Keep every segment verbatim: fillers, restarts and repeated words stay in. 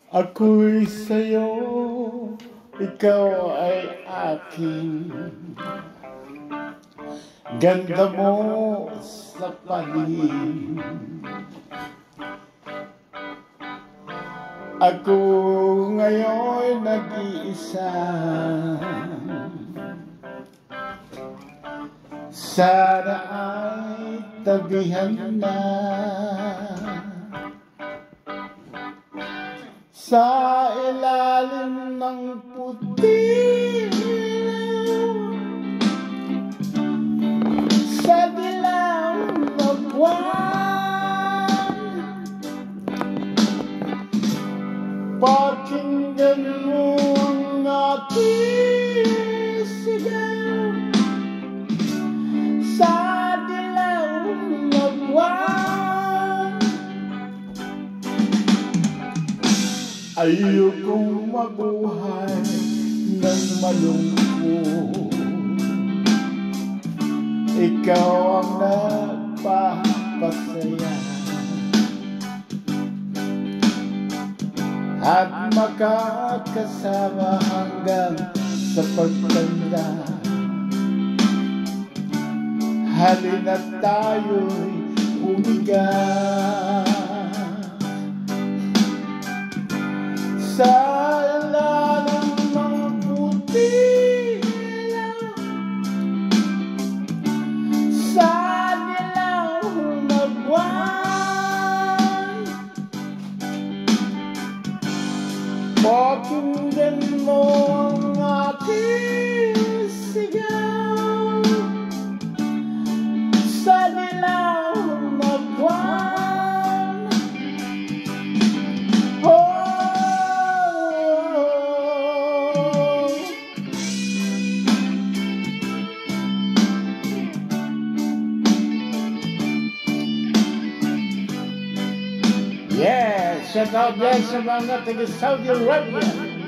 Ako'y sa'yo, ikaw ay akin. Ganda mo sa paningin. Ako ngayon nag-iisa. Sana ay tabihan na sa ilalim ng puti, sa dilaw na buwan. Pakinggan mo ang ating sigaw sa dilaw na buwan. Ayokong mabuhay ng malungkot. Ikaw ang nagpapasaya at makakasama hanggang sa pagtanda. Halina't tayo'y humiga sa ilalim ng puti, sa dilaw na buwan. Pakinggan mo ang aking sigaw sa dilaw na buwan. Oh, yeah, shout out dyan sa mga taga Saudi Arabia.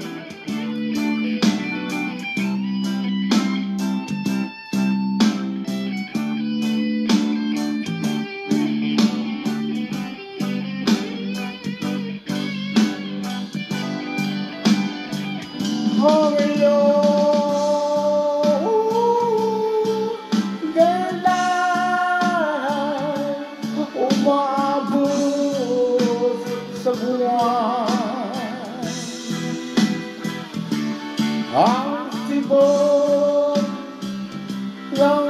Oreo galay umabot sa buwan. Ang tibok ng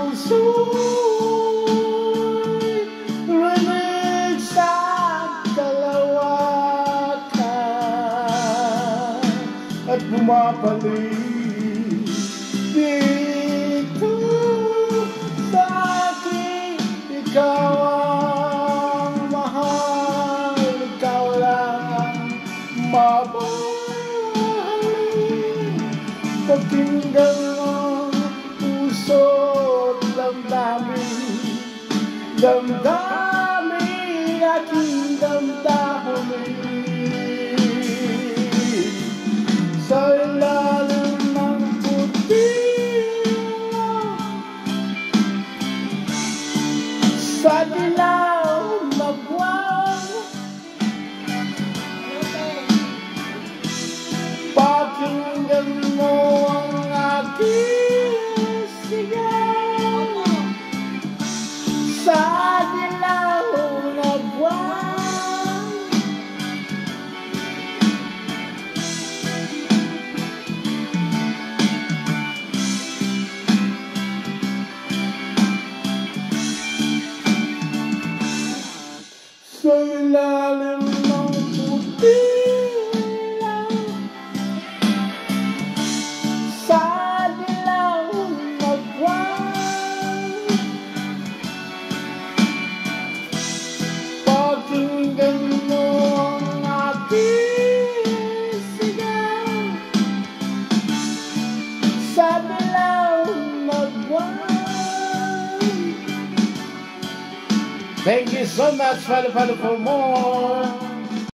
puso'y rinig sa kalawakan at bumabalik dito sa akin. Ikaw ang mahal, ikaw lang ang mabahalin. Pakinggan ang puso't damdamin, damdamin, aking damdamin. Sa ilalim ng puti, sa dilaw na buwan. Pakinggan mo ang aking sigaw sa dilaw na buwan. Sa ilalim ng puti, sa dilaw na buwan. Pakinggan mo ang aking sigaw sa dilaw na buwan. Thank you so much. Follow, follow for more.